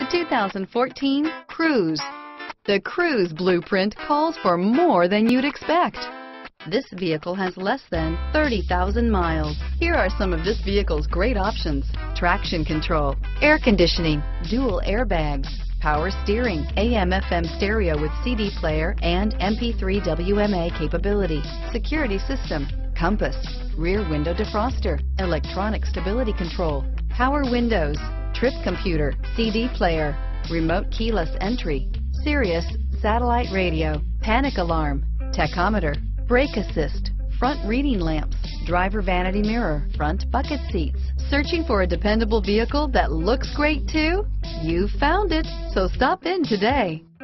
2014 Cruze. The Cruze blueprint calls for more than you'd expect. This vehicle has less than 30,000 miles. Here are some of this vehicle's great options: traction control, air conditioning, dual airbags, power steering, AM/FM stereo with CD player and MP3 WMA capability, security system, compass, rear window defroster, electronic stability control, power windows, trip computer, CD player, remote keyless entry, Sirius satellite radio, panic alarm, tachometer, brake assist, front reading lamps, driver vanity mirror, front bucket seats. Searching for a dependable vehicle that looks great too? You found it, so stop in today.